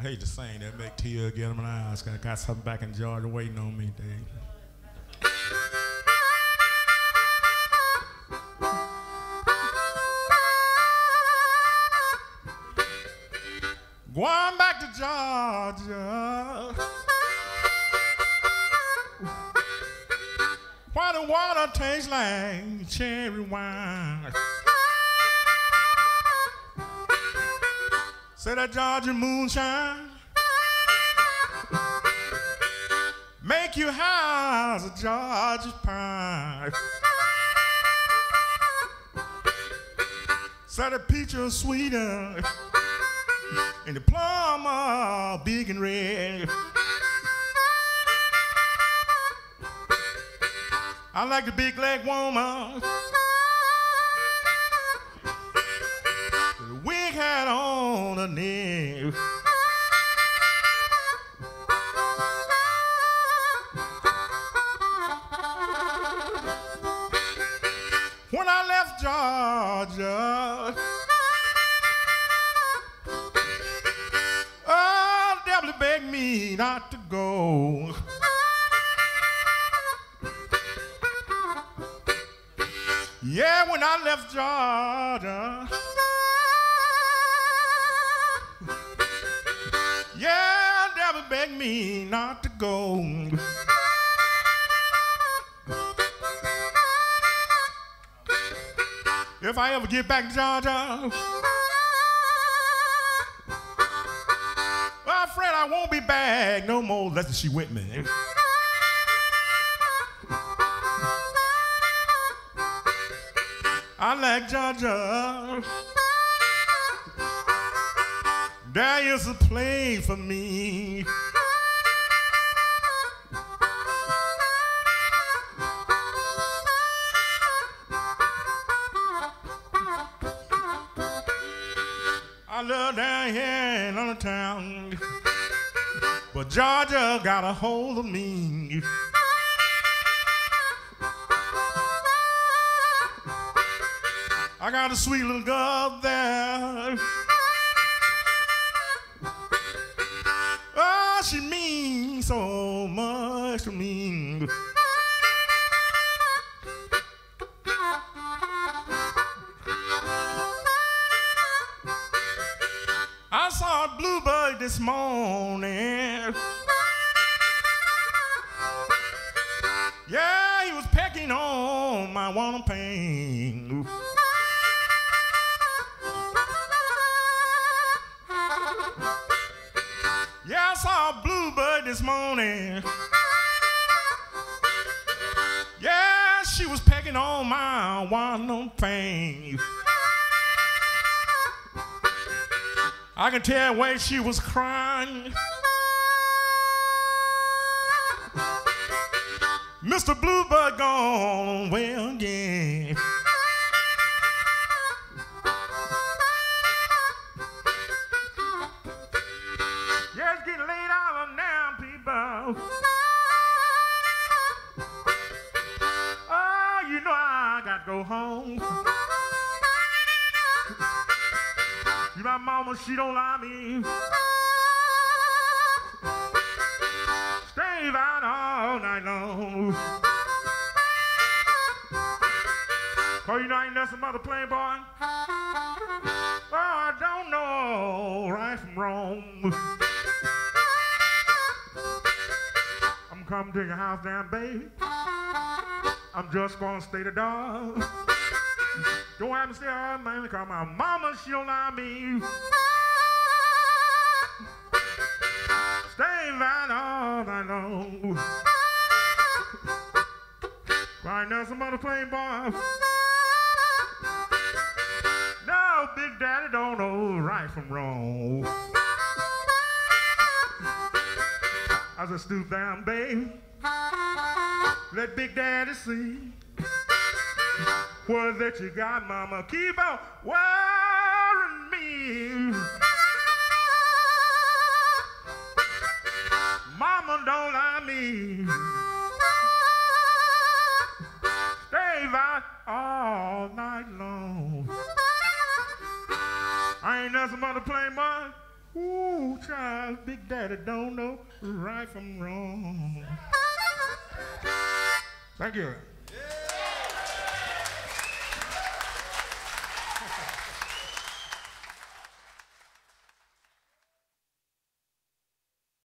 hate to sing that, make tears get in my eyes. I got something back in Georgia waiting on me, Dave. Going back to Georgia, where the water tastes like cherry wine. Say that Georgia moonshine make you house a Georgia pie. Say the peach is sweeter and the plum are big and red. I like the big leg woman, the wig hat on her neck. When I left Georgia, oh, Debbie begged me not to go. Yeah, when I left Georgia, yeah, Debbie begged me not to go. If I ever get back to Georgia, well, Fred, I won't be back no more unless she with me. I like Georgia. There is a place for me. I love down here in the town, but Georgia got a hold of me. I got a sweet little girl there. Oh, she means so much to me. I saw a bluebird this morning. Yeah, he was pecking on my one pain. Yeah, I saw a bluebird this morning. Yeah, she was pecking on my one pain. I can tell the way she was crying. Mr. Bluebird gone away again. Yeah, it's getting late out now, people. Oh, you know I got to go home. My mama, she don't lie me. Stay out all night long. Cause you know I ain't nothing but a playboy. Oh, I don't know right from wrong. I'm coming to your house down, baby. I'm just gonna stay the dog. Don't have to stay all man, because my mama, she don't lie me. Stay right all night long. Right now, somebody playing boy. No, Big Daddy don't know right from wrong. I just stoop down, baby. Let Big Daddy see. What that you got, mama? Keep on worrying me. Mama, don't lie me. Stay right all night long. I ain't nothing but a plain boy. Ooh, child, Big Daddy don't know right from wrong. Thank you.